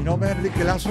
nombre es Enrique Lazo.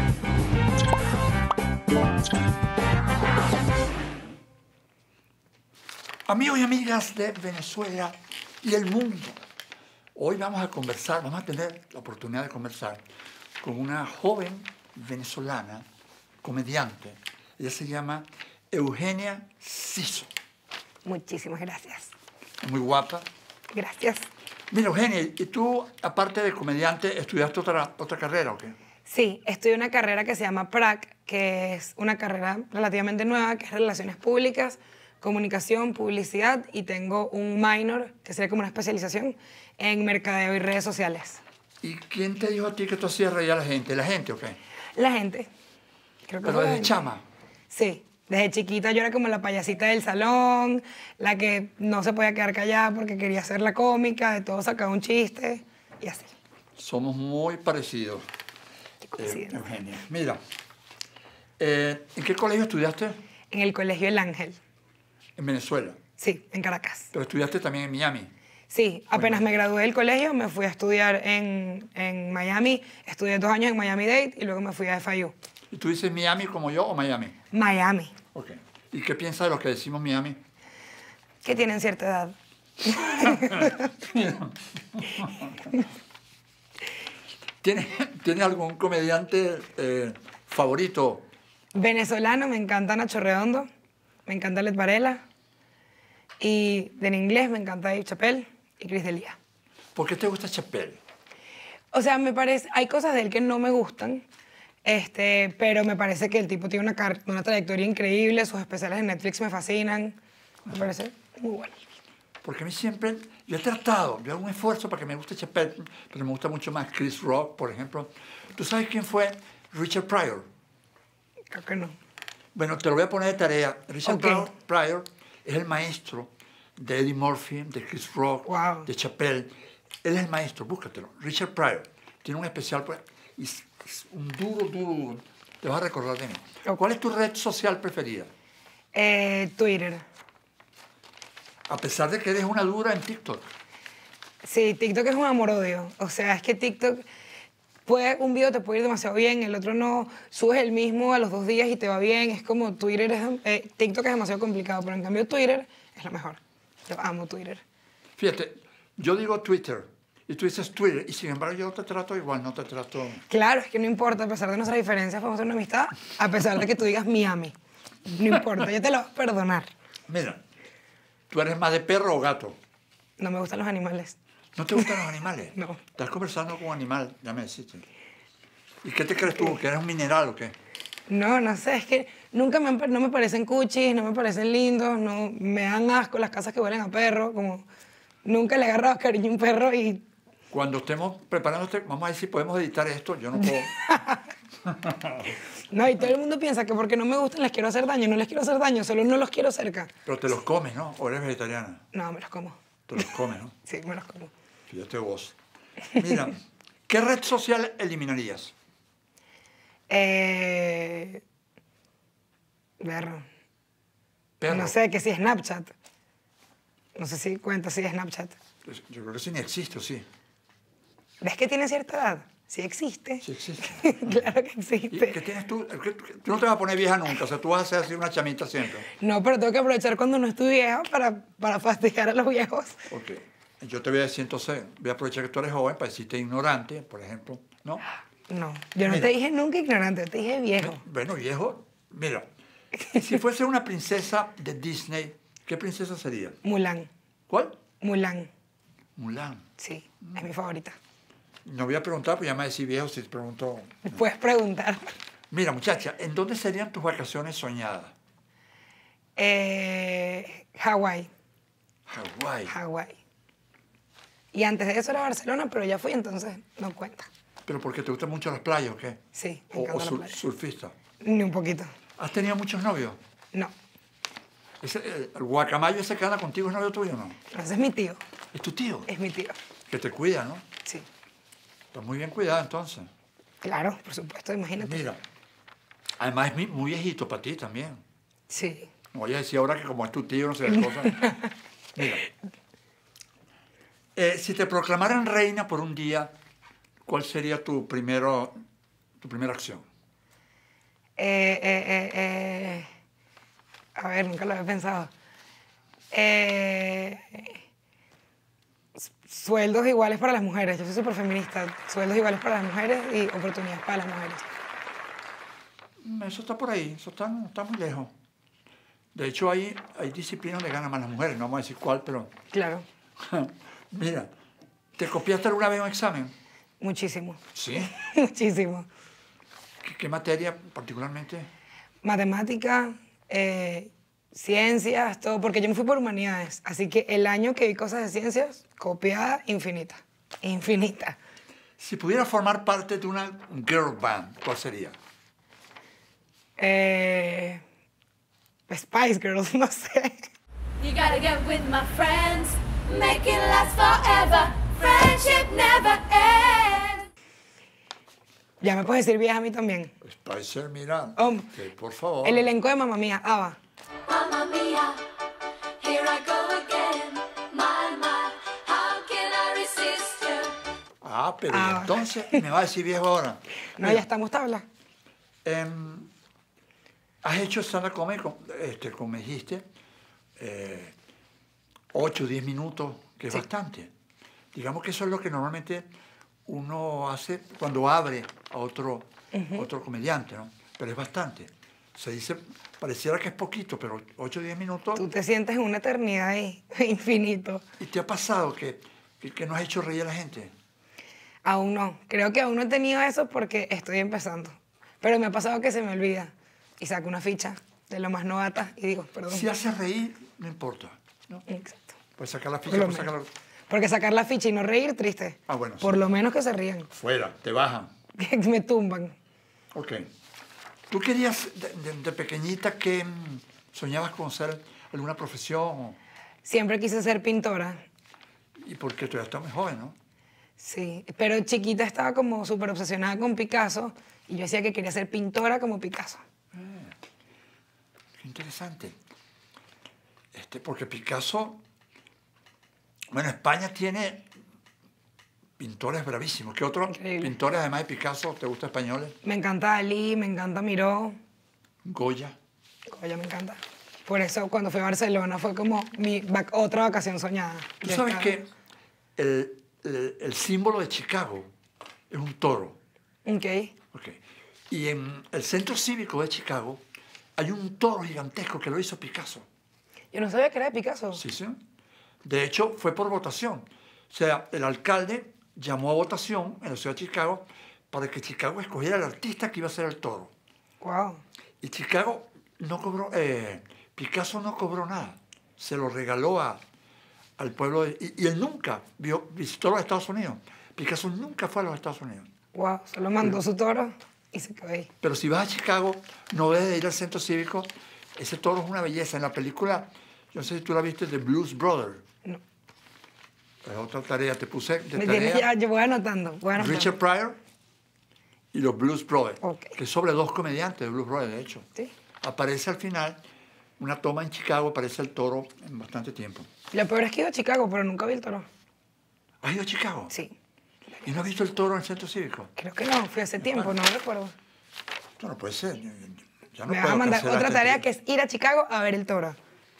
Amigos y amigas de Venezuela y el mundo, hoy vamos a conversar, vamos a tener la oportunidad de conversar con una joven venezolana, comediante. Ella se llama Eugenia Siso. Muchísimas gracias. Muy guapa. Gracias. Mira, Eugenia, ¿y tú, aparte de comediante, estudiaste otra carrera o qué? Sí, estudié una carrera que se llama PRAC, que es una carrera relativamente nueva, que es Relaciones Públicas, Comunicación, Publicidad, y tengo un minor, que sería como una especialización, en Mercadeo y Redes Sociales. ¿Y quién te dijo a ti que tú hacías reír a la gente? ¿La gente o qué? La gente. Creo que Pero fue la desde gente. chama. Sí, desde chiquita yo era como la payasita del salón, la que no se podía quedar callada porque quería hacer la cómica, de todo sacaba un chiste, y así. Somos muy parecidos, Qué coincidencia. Eugenia. Mira, ¿en qué colegio estudiaste? En el Colegio El Ángel. En Venezuela. Sí, en Caracas. Pero estudiaste también en Miami. Sí, apenas me gradué del colegio, me fui a estudiar en Miami. Estudié 2 años en Miami-Dade y luego me fui a FIU. ¿Y tú dices Miami como yo o Miami? Miami, Ok. ¿Y qué piensas de los que decimos Miami? que tienen cierta edad. ¿Tienes algún comediante favorito? Venezolano, me encanta Nacho Redondo, me encanta Led Varela. Y en inglés me encanta Dave Chappelle y Chris D'Elia. ¿Por qué te gusta Chappelle? O sea, me parece, hay cosas de él que no me gustan, pero me parece que el tipo tiene una trayectoria increíble, sus especiales en Netflix me fascinan, me parece muy bueno. Porque a mí siempre, yo hago un esfuerzo para que me guste Chappelle, pero me gusta mucho más Chris Rock, por ejemplo. ¿Tú sabes quién fue Richard Pryor? Creo que no. Bueno, te lo voy a poner de tarea. Richard Ok. Pryor es el maestro de Eddie Murphy, de Chris Rock, Wow. de Chappelle. Él es el maestro, búscatelo. Richard Pryor. Tiene un especial, pues, y es un duro. Te vas a recordar de mí. Ok. ¿Cuál es tu red social preferida? Twitter. A pesar de que eres una dura en TikTok. Sí, TikTok es un amor-odio. O sea, es que TikTok, un video te puede ir demasiado bien, el otro no. Subes el mismo a los 2 días y te va bien. Es como TikTok es demasiado complicado, pero en cambio Twitter es lo mejor. Yo amo Twitter. Fíjate, yo digo Twitter y tú dices Twitter y sin embargo yo te trato igual, no te trato... Claro, es que no importa, a pesar de nuestras diferencias, podemos tener una amistad, a pesar de que tú digas Miami. No importa, yo te lo voy a perdonar. Mira, ¿tú eres más de perro o gato? No me gustan los animales. ¿No te gustan los animales? No. Estás conversando con un animal, ya me deciste. ¿Y qué te crees tú? ¿Que eres un mineral o qué? No sé, es que no me parecen cuchis, no me parecen lindos, no, me dan asco las casas que huelen a perro, como nunca le he agarrado cariño a un perro y... Cuando estemos preparándote, vamos a ver si podemos editar esto. Yo no puedo. No, y todo el mundo piensa que porque no me gustan les quiero hacer daño, no les quiero hacer daño, solo no los quiero cerca. Pero te los comes, ¿no? ¿O eres vegetariana? No, me los como. Te los comes, ¿no? Sí, me los como. Fíjate vos. Mira, ¿qué red social eliminarías? Perro. Perro. No sé, que si es Snapchat. No sé si cuenta si es Snapchat. Pues, yo creo que sí ni existe, ¿o sí? ¿Ves que tiene cierta edad? Sí existe. Sí existe. Claro que ¿Y existe. qué tienes tú? Tú no te vas a poner vieja nunca, o sea, tú vas a ser así una chamita siempre. No, pero tengo que aprovechar cuando no estoy vieja para fastidiar a los viejos. Ok. Yo te voy a decir entonces, voy a aprovechar que tú eres joven para decirte ignorante, por ejemplo, ¿no? No, yo no Mira. te dije nunca ignorante, te dije viejo. Bueno, viejo, mira, si fuese una princesa de Disney, ¿qué princesa sería? Mulan. ¿Cuál? Mulan. Mulan. Sí, es mi favorita. No voy a preguntar, pues ya me decís viejo si te pregunto. Puedes preguntar. Mira, muchacha, ¿en dónde serían tus vacaciones soñadas? Hawái. Hawái. Hawái. Y antes de eso era Barcelona, pero ya fui, entonces no cuenta. ¿Pero porque te gustan mucho las playas o qué? Sí, me ¿O encanta la playa. surfista? Ni un poquito. ¿Has tenido muchos novios? No. ¿El guacamayo ese que anda contigo es novio tuyo o no? Ese es mi tío. ¿Es tu tío? Es mi tío. Que te cuida, ¿no? Sí. Estás muy bien cuidado entonces. Claro, por supuesto, imagínate. Mira, además es muy viejito para ti también. Sí. No vayas a decir ahora que como es tu tío, no sé qué cosa. Mira, si te proclamaran reina por un día, ¿cuál sería tu primero tu primera acción? A ver, nunca lo había pensado. Sueldos iguales para las mujeres. Yo soy súper feminista. Sueldos iguales para las mujeres y oportunidades para las mujeres. Eso está por ahí, eso está muy lejos. De hecho, hay disciplinas donde ganan más las mujeres, no vamos a decir cuál, pero... Claro, Mira, ¿te copiaste alguna vez un examen? muchísimo. Sí. Muchísimo. ¿Qué materia particularmente? Matemática, ciencias, todo, porque yo me fui por humanidades. Así que el año que vi cosas de ciencias, copiada infinita. Infinita. Si pudieras formar parte de una girl band, ¿cuál sería? Spice Girls, no sé. You gotta get with my friends, make it last forever. Friendship never ends. Ya me puedes decir vieja a mí también. Spicer, mira, por favor. El elenco de Mamma Mía, ABBA. Mamma mia, here I go again. My, how can I resist you? Pero entonces me va a decir viejo ahora. No, Mira, ya estamos tabla. has hecho stand-up comedy, como me dijiste, 8 o 10 minutos, que es bastante. Digamos que eso es lo que normalmente uno hace cuando abre a otro comediante, ¿no? Pero es bastante. Se dice, pareciera que es poquito, pero 8 o 10 minutos. Tú te sientes en una eternidad ahí, infinito. ¿Y te ha pasado que no has hecho reír a la gente? Aún no. Creo que aún no he tenido eso porque estoy empezando. Pero me ha pasado que se me olvida. Y saco una ficha de lo más novata y digo, perdón. Si haces reír, no importa, ¿no? Exacto. Puedes sacar la ficha, Por lo puedes sacar menos. Porque sacar la ficha y no reír, triste. Ah, bueno, Por sí. lo menos que se rían. Fuera, te bajan. Que me tumban. Ok. ¿Tú querías de pequeñita que soñabas con ser alguna profesión? Siempre quise ser pintora. Y porque todavía estás muy joven, ¿no? Sí, pero chiquita estaba como súper obsesionada con Picasso y yo decía que quería ser pintora como Picasso. Qué interesante. Porque Picasso... Bueno, España tiene pintores bravísimos. ¿Qué otros Increíble. pintores, además de Picasso, te gustan españoles? Me encanta Dalí, me encanta Miró. Goya. Goya me encanta. Por eso cuando fui a Barcelona fue como mi otra vacación soñada. Tú Yo sabes estaba- que el símbolo de Chicago es un toro. Ok. Ok. Y en el centro cívico de Chicago hay un toro gigantesco que lo hizo Picasso. Yo no sabía que era de Picasso. Sí, sí. De hecho, fue por votación. O sea, el alcalde llamó a votación en la ciudad de Chicago para que Chicago escogiera al artista que iba a ser el toro. Wow. Y Chicago no cobró, Picasso no cobró nada. Se lo regaló al pueblo. Y él nunca visitó los Estados Unidos. Picasso nunca fue a los Estados Unidos. Wow. Solo mandó su toro y se quedó ahí. Pero si vas a Chicago, no debes de ir al centro cívico. Ese toro es una belleza. En la película, yo no sé si tú la viste, The Blues Brothers. No. Es otra tarea. Te puse de Me tienes tarea ya, yo voy anotando. Voy anotando. Richard Pryor y los Blues Brothers. Ok. Que es sobre 2 comediantes de Blues Brothers, de hecho. Sí. Aparece al final una toma en Chicago, aparece el toro en bastante tiempo. Lo peor es que he ido a Chicago, pero nunca vi el toro. ¿Has ido a Chicago? Sí. ¿Y no has visto el toro en el centro cívico? Creo que no. Fui hace tiempo, no recuerdo. Esto no puede ser. Ya no Me vas puedo a mandar cancelar otra esta tarea que entrevista. es ir a Chicago a ver el toro.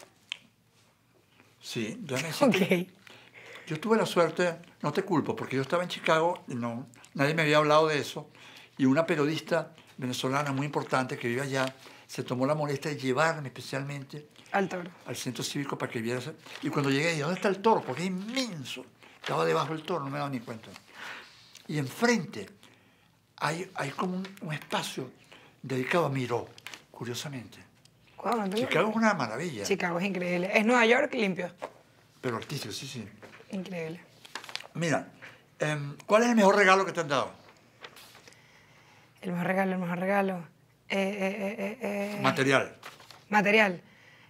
Sí, yo necesito... Ok. Yo tuve la suerte, no te culpo, porque yo estaba en Chicago y nadie me había hablado de eso. Y una periodista venezolana muy importante que vive allá se tomó la molestia de llevarme especialmente Al toro. al centro cívico para que viera. Y cuando llegué, dije, ¿dónde está el toro? Porque es inmenso. Estaba debajo del toro, no me daba ni cuenta. Y enfrente hay como un espacio dedicado a Miró, curiosamente. Wow, no tengo- Chicago es una maravilla, Chicago es increíble. Es Nueva York limpio. pero artístico, sí, sí. Increíble. Mira, ¿cuál es el mejor regalo que te han dado? El mejor regalo, el mejor regalo. Material. Material.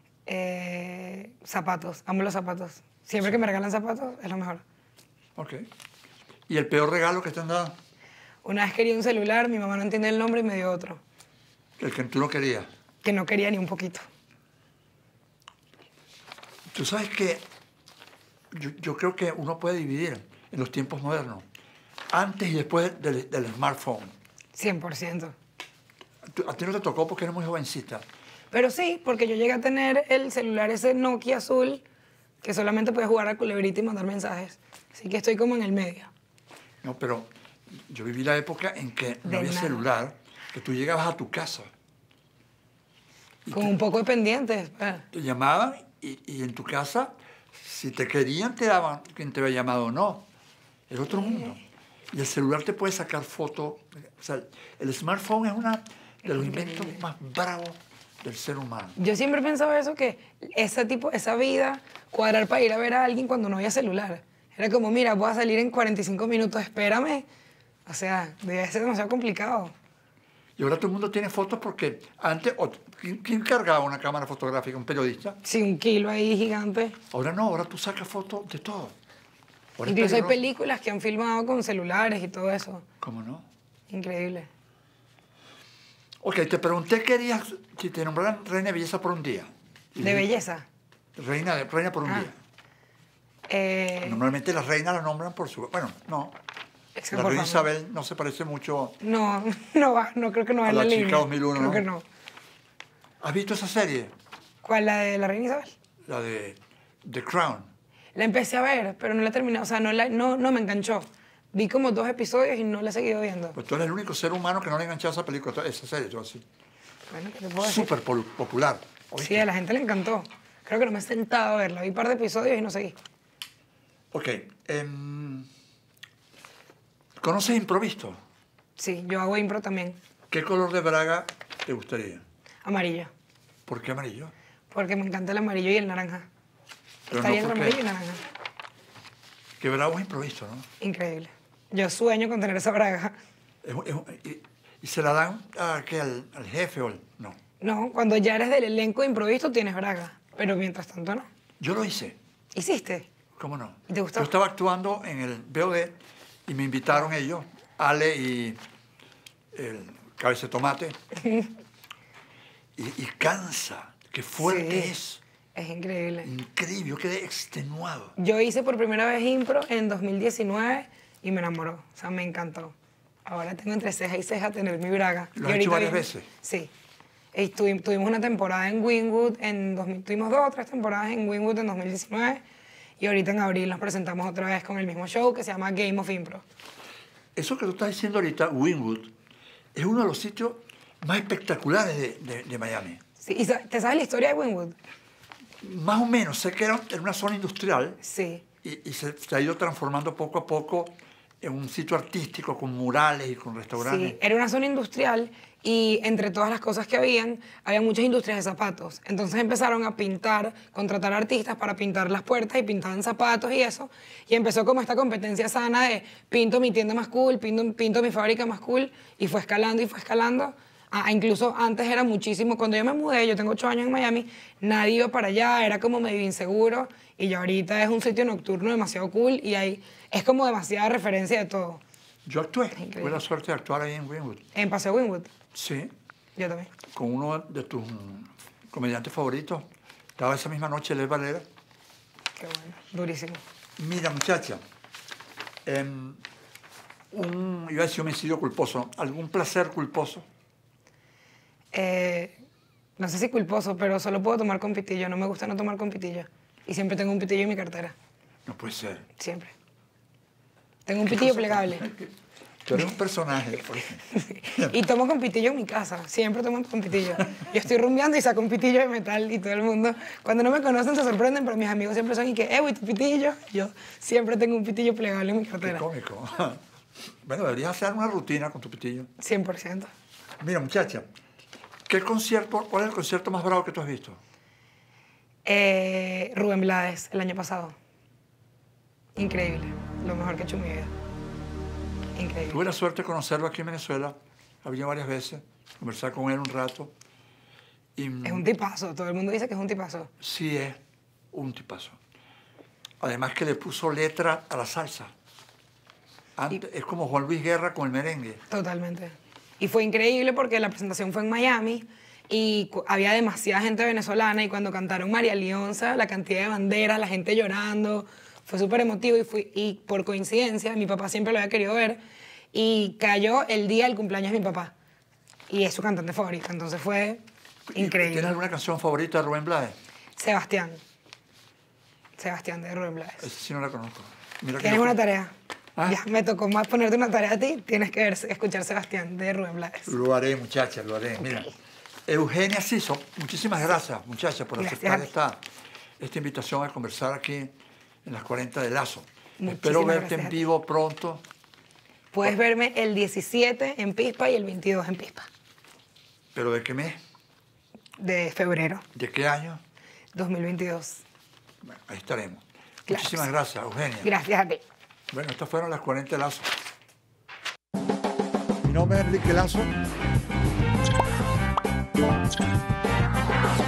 Zapatos. Amo los zapatos. Siempre que me regalan zapatos es lo mejor. Ok. ¿Y el peor regalo que te han dado? Una vez quería un celular, mi mamá no entiende el nombre y me dio otro. El que tú no querías. Que no quería ni un poquito. Tú sabes que yo creo que uno puede dividir en los tiempos modernos, antes y después del smartphone. 100%. A ti no te tocó porque eres muy jovencita. Pero sí, porque yo llegué a tener el celular ese Nokia azul que solamente podía jugar a culebrita y mandar mensajes. Así que estoy como en el medio. No, pero yo viví la época en que no De había nada. celular, que tú llegabas a tu casa, Con un poco de pendientes. te llamaban y en tu casa, si te querían, te daban quien te había llamado o no. Es otro mundo. Y el celular te puede sacar fotos. O sea, el smartphone es uno de los inventos más bravos del ser humano. Yo siempre pensaba eso, que esa vida, cuadrar para ir a ver a alguien cuando no había celular. Era como, mira, voy a salir en 45 minutos, espérame. O sea, debe ser demasiado complicado. Y ahora todo el mundo tiene fotos porque antes, ¿quién cargaba una cámara fotográfica? ¿Un periodista? Sí, un kilo ahí gigante. Ahora no, ahora tú sacas fotos de todo. Ahora es Incluso hay peligroso. películas que han filmado con celulares y todo eso. ¿Cómo no? Increíble. Ok, te pregunté qué harías si te nombraran reina de belleza por un día. De belleza. Reina por un Ah. día. Eh, Normalmente las reinas la nombran por su... Bueno, no. es que La por reina favor. Isabel no se parece mucho... No, no creo que no va A en la la chica línea. 2001, Creo ¿no? que no. ¿Has visto esa serie? ¿Cuál? ¿La de la reina Isabel? La de The Crown. La empecé a ver, pero no la terminé. O sea, no me enganchó. Vi como 2 episodios y no la he seguido viendo. Pues tú eres el único ser humano que no le ha enganchado esa película, esa serie, yo así. Bueno, ¿qué te puedo decir? Súper popular. Sí, ¿oíste? a la gente le encantó. Creo que no me he sentado a verla. Vi un par de episodios y no seguí. Ok. ¿Conoces improvisto? Sí, yo hago impro también. ¿Qué color de braga te gustaría? Amarillo. ¿Por qué amarillo? Porque me encanta el amarillo y el naranja. Pero Está no bien el porque- amarillo y el naranja. Qué bravo es improvisto, ¿no? Increíble. Yo sueño con tener esa braga. Y se la dan al jefe o no. No, cuando ya eres del elenco de improviso tienes braga. Pero mientras tanto no. Yo lo hice. ¿Hiciste? ¿Cómo no? ¿Y te gustó? Yo estaba actuando en el BOD y me invitaron ellos, Ale y el Cabeza de Tomate. y cansa, qué fuerte Sí. es. Es increíble. Increíble, yo quedé extenuado. Yo hice por primera vez impro en 2019 y me enamoró. O sea, me encantó. Ahora tengo entre ceja y ceja tener mi braga. ¿Lo Y has hecho ahorita varias viene- veces? Sí. Y tuvimos una temporada en Wynwood, tuvimos 2 o 3 temporadas en Wynwood en 2019 y ahorita en abril nos presentamos otra vez con el mismo show que se llama Game of Impro. Eso que tú estás diciendo ahorita, Wynwood, es uno de los sitios más espectaculares de Miami. Sí, ¿y te sabes la historia de Wynwood? Más o menos, sé que era una zona industrial Sí. y se ha ido transformando poco a poco en un sitio artístico con murales y con restaurantes. Sí, era una zona industrial y entre todas las cosas que había muchas industrias de zapatos. Entonces empezaron a pintar, contratar artistas para pintar las puertas y pintaban zapatos y eso. Y empezó como esta competencia sana de pinto mi tienda más cool, pinto mi fábrica más cool y fue escalando y fue escalando. Incluso antes era muchísimo, cuando yo me mudé, yo tengo 8 años en Miami, nadie iba para allá, era como medio inseguro y ya ahorita es un sitio nocturno demasiado cool y es como demasiada referencia de todo. Yo actué, increíble. tuve la suerte de actuar ahí en Wynwood. En Paseo Wynwood, Sí, yo también. con uno de tus comediantes favoritos. Estaba esa misma noche Les Valera. Qué bueno, durísimo. Mira, muchacha, iba a decir homicidio culposo, ¿algún placer culposo? No sé si culposo, pero solo puedo tomar con pitillo. No me gusta no tomar con pitillo. Y siempre tengo un pitillo en mi cartera. No puede ser. Siempre. Tengo un pitillo plegable. Tú eres un personaje. por ejemplo. Y tomo con pitillo en mi casa. Siempre tomo con pitillo. Yo estoy rumbeando y saco un pitillo de metal y todo el mundo, cuando no me conocen, se sorprenden, pero mis amigos siempre son y que, güey, tu pitillo. Yo siempre tengo un pitillo plegable en mi Qué cartera. cómico. Bueno, deberías hacer una rutina con tu pitillo. 100%. Mira, muchacha, ¿cuál es el concierto más bravo que tú has visto? Rubén Blades, el año pasado. Increíble. Lo mejor que he hecho en mi vida. Increíble. Tuve la suerte de conocerlo aquí en Venezuela. Había varias veces, conversar con él un rato. Y Es un tipazo. Todo el mundo dice que es un tipazo. sí es un tipazo. Además que le puso letra a la salsa. Es como Juan Luis Guerra con el merengue. Totalmente. Y fue increíble porque la presentación fue en Miami y había demasiada gente venezolana y cuando cantaron María Leonza, la cantidad de banderas, la gente llorando, fue súper emotivo y por coincidencia, mi papá siempre lo había querido ver y cayó el día del cumpleaños de mi papá. Y es su cantante favorita, entonces fue increíble. ¿Tienes alguna canción favorita de Rubén Blades? Sebastián. Sebastián de Rubén Blades. Esa sí no la conozco. Mira que Tienes yo- una tarea. ¿Ah? Ya, me tocó más ponerte una tarea a ti. Tienes que escuchar Sebastián de Rubén Blades. Lo haré, muchacha, lo haré. Mira, Eugenia Siso, muchísimas gracias, muchacha, por Gracias aceptar a ti. esta invitación a conversar aquí en las 40 de Lazo. Muchísimas Espero verte gracias en a ti. vivo pronto. Puedes verme el 17 en Pispa y el 22 en Pispa, ¿Pero de qué mes? de febrero ¿De qué año? 2022. Bueno, ahí estaremos. Claro. Muchísimas gracias, Eugenia. Gracias a ti. Bueno, estas fueron las 40 de Lazo. Mi nombre es Enrique Lazo.